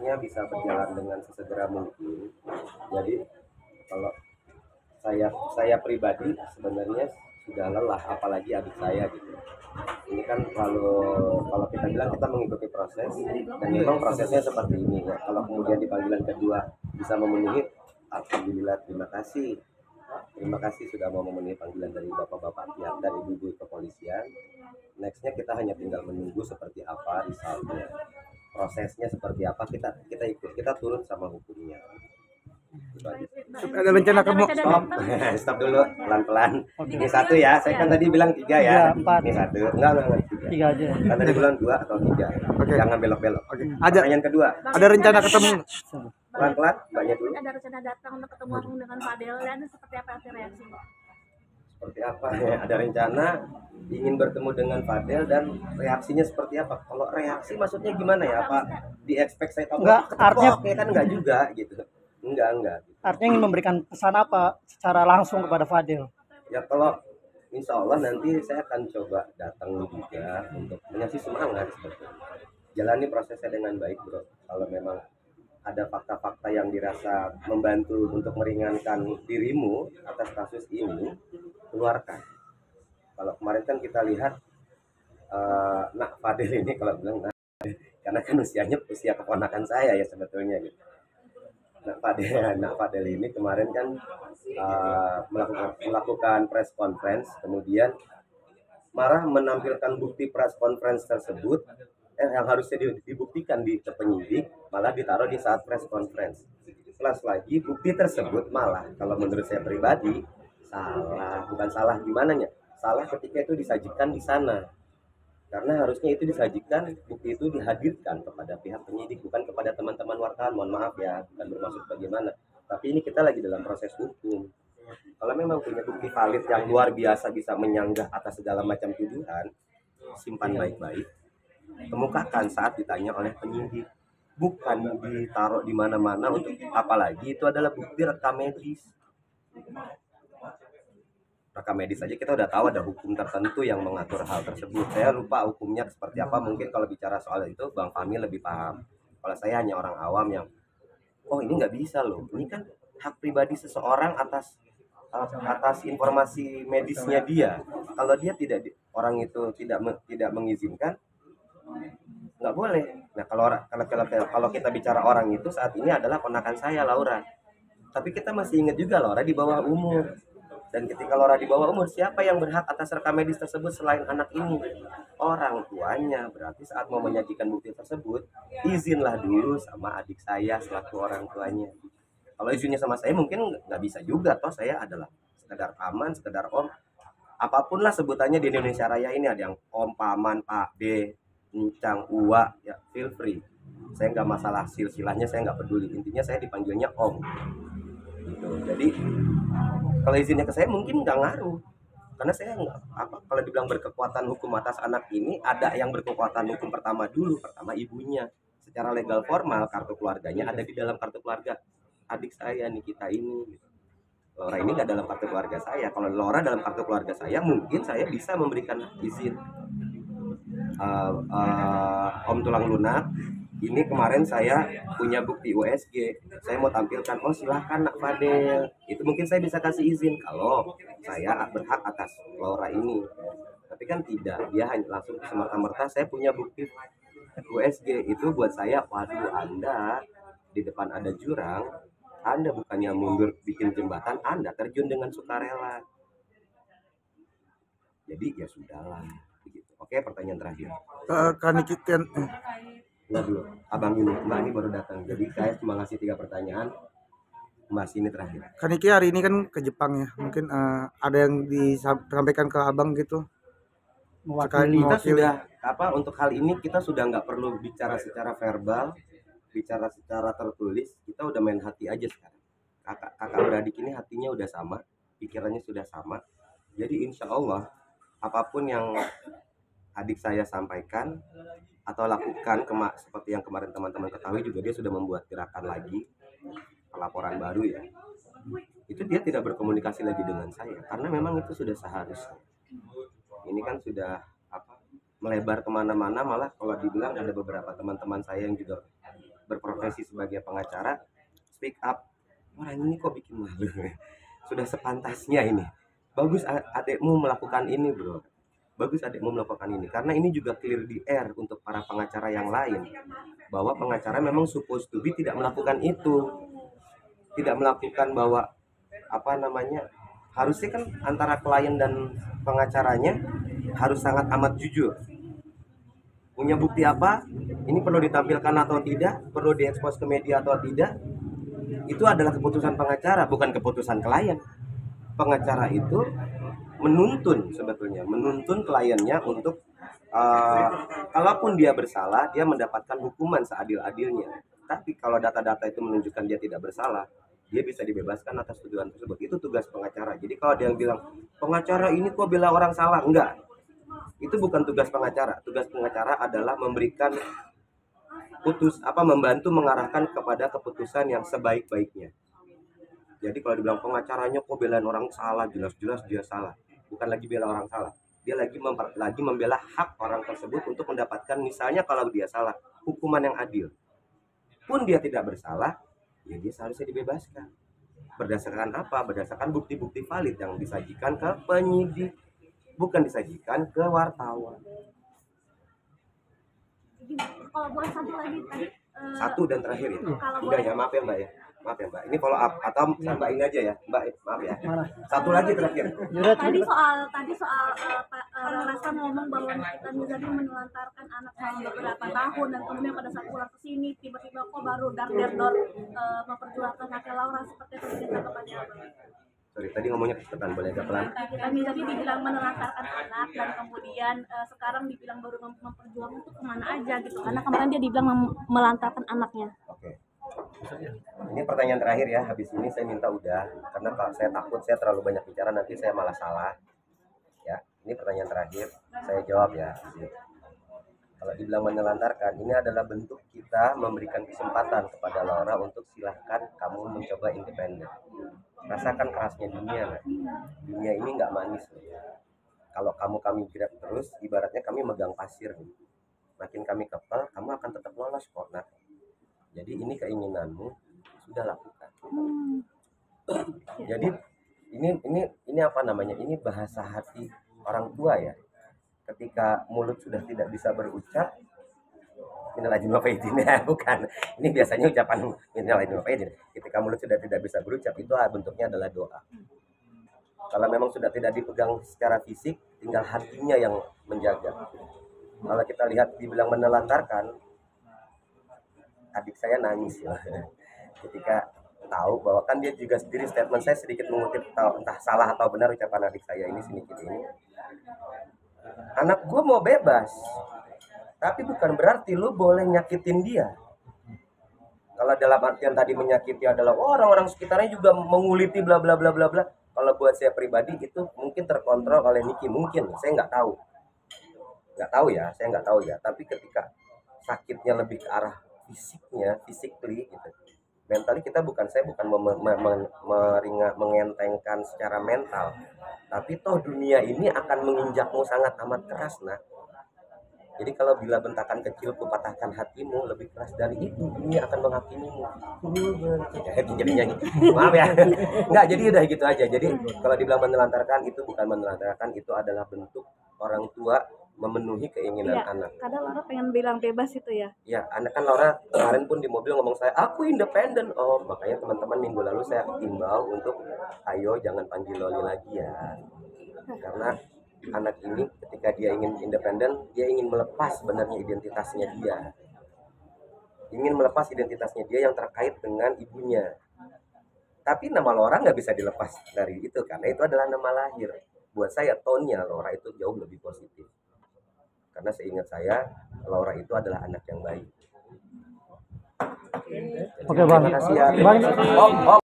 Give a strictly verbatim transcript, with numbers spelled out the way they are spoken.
prosesnya bisa berjalan dengan sesegera mungkin. Jadi kalau saya saya pribadi sebenarnya sudah lelah, apalagi adik saya gitu. Ini kan kalau kalau kita bilang kita mengikuti proses dan memang prosesnya seperti ini ya. Kalau kemudian di panggilan kedua bisa memenuhi, alhamdulillah, terima kasih. Terima kasih sudah mau memenuhi panggilan dari bapak-bapak pihak dan ibu-ibu kepolisian. Nextnya kita hanya tinggal menunggu seperti apa misalnya prosesnya seperti apa, kita kita ikut, kita turut sama hukumnya. Ada rencana kamu Stop, stop dulu, pelan-pelan. Ini satu ya, saya kan tadi bilang tiga ya. Tiga, empat. Ini satu, enggak enggak, enggak tiga. Tiga aja. Kan tadi bilang dua atau tiga. Oke. Jangan belok-belok. Oke. Ada Pertanyaan kedua, ada rencana ketemu. pelan-pelan, banyak dulu. Ada rencana datang untuk ketemu dengan Fadel dan seperti apa hasil reaksi? Seperti apa ya? Ada rencana ingin bertemu dengan Fadel dan reaksinya seperti apa? Kalau reaksi maksudnya gimana ya, Pak? Di expect saya tahu Enggak, artinya- ya kan enggak juga gitu. Enggak, enggak. Artinya ingin memberikan pesan apa secara langsung kepada Fadel? Ya kalau insya Allah nanti saya akan coba datang juga untuk mengasih semangat sebetulnya. Jalani prosesnya dengan baik, bro. Kalau memang ada fakta-fakta yang dirasa membantu untuk meringankan dirimu atas kasus ini, keluarkan. Kalau kemarin kan kita lihat eh, nak Fadel ini, kalau bilang nah, karena kan usianya usia keponakan saya ya sebetulnya gitu. Nak Fadel, nak Fadel ini kemarin kan uh, melakukan melakukan press conference, kemudian marah menampilkan bukti press conference tersebut eh, yang harusnya dibuktikan di ke penyidik, malah ditaruh di saat press conference. Plus lagi bukti tersebut malah kalau menurut saya pribadi salah, bukan salah gimana ya? Salah ketika itu disajikan di sana. Karena harusnya itu disajikan, bukti itu dihadirkan kepada pihak penyidik, bukan kepada teman-teman wartawan. Mohon maaf ya, bukan bermaksud bagaimana. Tapi ini kita lagi dalam proses hukum. Kalau memang punya bukti valid yang luar biasa bisa menyanggah atas segala macam tuduhan, simpan baik-baik, kemukakan saat ditanya oleh penyidik. Bukan ditaruh di mana-mana untuk apalagi itu adalah bukti rekam medis. Rekam medis saja kita udah tahu ada hukum tertentu yang mengatur hal tersebut. Saya lupa hukumnya seperti apa, mungkin kalau bicara soal itu Bang Fahmi lebih paham. Kalau saya hanya orang awam yang, oh ini nggak bisa loh, ini kan hak pribadi seseorang atas atas informasi medisnya dia. Kalau dia tidak, orang itu tidak tidak mengizinkan, nggak boleh. Nah kalau kalau kalau kalau kita bicara orang itu saat ini adalah ponakan saya, Laura. Tapi kita masih ingat juga Laura di bawah umur. Dan ketika Laura di bawah umur, siapa yang berhak atas rekam medis tersebut selain anak ini? Orang tuanya. Berarti saat mau menyajikan bukti tersebut, izinlah dulu sama adik saya selaku orang tuanya. Kalau izinnya sama saya mungkin nggak bisa juga, toh saya adalah sekedar paman, sekedar om. Apapun lah sebutannya di Indonesia Raya ini, ada yang om, paman, pak, b, encang, uwa, ya feel free. Saya nggak masalah silsilahnya, saya nggak peduli. Intinya saya dipanggilnya om. Gitu. Jadi kalau izinnya ke saya mungkin nggak ngaruh, karena saya nggak apa kalau dibilang berkekuatan hukum atas anak ini, ada yang berkekuatan hukum pertama dulu, pertama ibunya. Secara legal formal kartu keluarganya ada di dalam kartu keluarga adik saya nih, kita ini. Laura ini nggak dalam kartu keluarga saya. Kalau Laura dalam kartu keluarga saya, mungkin saya bisa memberikan izin. Uh, uh, Om tulang lunak, ini kemarin saya punya bukti U S G, saya mau tampilkan, oh silahkan nak Fadel, itu mungkin saya bisa kasih izin kalau saya berhak atas Laura ini. Tapi kan tidak, dia hanya langsung semerta-merta saya punya bukti U S G. Itu buat saya, waduh, Anda di depan ada jurang, Anda bukannya mundur bikin jembatan, Anda terjun dengan sukarela. Jadi ya sudahlah begitu. Oke, pertanyaan terakhir. Uh, Kanikitan Enggak dulu, abang ini, mbak ini baru datang. Jadi saya cuma ngasih tiga pertanyaan, mbak ini terakhir. Kaniki hari ini kan ke Jepang ya, mungkin uh, ada yang disampaikan ke abang gitu. Mewakili. Kita sudah apa untuk hal ini kita sudah nggak perlu bicara secara verbal, bicara secara tertulis. Kita udah main hati aja sekarang. Kakak kakak beradik ini hatinya udah sama, pikirannya sudah sama. Jadi insya Allah apapun yang adik saya sampaikan atau lakukan kema- seperti yang kemarin teman-teman ketahui juga, dia sudah membuat gerakan lagi, laporan baru ya. Itu dia tidak berkomunikasi lagi dengan saya karena memang itu sudah seharusnya. Ini kan sudah apa melebar kemana-mana, malah kalau dibilang ada beberapa teman-teman saya yang juga berprofesi sebagai pengacara, speak up. Orang ini kok bikin malu. Sudah sepantasnya ini. Bagus adekmu melakukan ini, bro. Bagus adekmu melakukan ini. Karena ini juga clear di air untuk para pengacara yang lain. Bahwa pengacara memang supposed to be tidak melakukan itu. Tidak melakukan bahwa apa namanya, harusnya kan antara klien dan pengacaranya harus sangat amat jujur. Punya bukti apa? Ini perlu ditampilkan atau tidak? Perlu diekspos ke media atau tidak? Itu adalah keputusan pengacara, bukan keputusan klien. Pengacara itu menuntun sebetulnya, menuntun kliennya untuk uh, kalaupun dia bersalah, dia mendapatkan hukuman seadil-adilnya. Tapi kalau data-data itu menunjukkan dia tidak bersalah, dia bisa dibebaskan atas tuduhan tersebut. Itu tugas pengacara. Jadi kalau dia bilang pengacara ini kok bela orang salah, enggak. Itu bukan tugas pengacara. Tugas pengacara adalah memberikan putus apa membantu mengarahkan kepada keputusan yang sebaik-baiknya. Jadi kalau dibilang pengacaranya kok belain orang salah, jelas-jelas dia salah. Bukan lagi bela orang salah. Dia lagi memper, lagi membela hak orang tersebut untuk mendapatkan, misalnya kalau dia salah, hukuman yang adil. Pun dia tidak bersalah, ya dia seharusnya dibebaskan. Berdasarkan apa? Berdasarkan bukti-bukti valid yang disajikan ke penyidik, bukan disajikan ke wartawan. Jadi kalau buat satu lagi tadi eh, Satu dan terakhir ya. kalau Udah boleh ya, maaf ya Mbak ya. Maaf ya Mbak. Ini follow up atau Mbak ini aja ya. Mbak, maaf ya. Satu lagi terakhir. tadi soal tadi soal uh, Pak uh, Rasa ngomong bahwa Nikita Mirzani menelantarkan anak selama beberapa tahun dan kemudian pada saat pulang ke sini tiba-tiba kok baru dar der dor uh, memperjuangkan haknya Laura seperti itu kita kepada Abang. Sorry, tadi ngomongnya kecepatan, boleh agak pelan. Nikita Mirzani dibilang menelantarkan anak dan kemudian uh, sekarang dibilang baru mem- memperjuangkan itu kemana aja gitu karena kemarin dia dibilang mem- melantarkan anaknya. Oke. Ini pertanyaan terakhir ya. Habis ini saya minta udah, karena kalau saya takut saya terlalu banyak bicara nanti saya malah salah. Ya, ini pertanyaan terakhir. Saya jawab ya. Kalau dibilang menelantarkan, ini adalah bentuk kita memberikan kesempatan kepada Laura untuk silahkan kamu mencoba independen. Rasakan kerasnya dunia, nah. Dunia ini nggak manis. Kalau kamu kami gerak terus, ibaratnya kami megang pasir. Makin kami kepel, kamu akan tetap lolos kok. Nah, jadi ini keinginanmu, sudah lakukan. Jadi ini ini ini apa namanya? Ini bahasa hati orang tua ya. Ketika mulut sudah tidak bisa berucap, minal aidin wal faizin ya, bukan. Ini biasanya ucapan minal aidin wal faizin. Ketika mulut sudah tidak bisa berucap, itu bentuknya adalah doa. Kalau memang sudah tidak dipegang secara fisik, tinggal hatinya yang menjaga. Kalau kita lihat dibilang menelantarkan, adik saya nangis ya. Ketika tahu bahwa kan dia juga sendiri statement saya sedikit mengutip tahu, entah salah atau benar ucapan adik saya ini sedikit ini. Anak gue mau bebas, tapi bukan berarti lu boleh nyakitin dia. Kalau dalam artian tadi menyakiti adalah oh, orang-orang sekitarnya juga menguliti bla bla bla bla bla. Kalau buat saya pribadi itu mungkin terkontrol oleh Niki, mungkin saya nggak tahu, nggak tahu ya, saya nggak tahu ya. Tapi ketika sakitnya lebih ke arah fisiknya, physically gitu. Mentally kita bukan, saya bukan mem- mem- meringat, mengentengkan secara mental. Tapi toh dunia ini akan menginjakmu sangat amat keras, nah. Jadi kalau bila bentakan kecil kupatahkan hatimu, lebih keras dari itu, dunia akan menghakimimu. Jadi nyanyi. Maaf ya. Enggak, jadi udah gitu aja. Jadi kalau dibilang menelantarkan, itu bukan menelantarkan, itu adalah bentuk orang tua memenuhi keinginan Iya, anak. kadang Laura pengen bilang bebas itu ya. Ya, anak kan Laura kemarin pun di mobil ngomong saya, aku independen. Oh, makanya teman-teman minggu lalu saya imbau untuk, ayo jangan panggil Loli lagi ya. Karena anak ini ketika dia ingin independen, dia ingin melepas sebenarnya identitasnya dia. Ingin melepas identitasnya dia yang terkait dengan ibunya. Tapi nama Laura nggak bisa dilepas dari itu, karena itu adalah nama lahir. Buat saya, tone-nya Laura itu jauh lebih positif. Karena seingat saya, Laura itu adalah anak yang baik. Oke, Bang. Terima kasih ya. Bang. Om, om.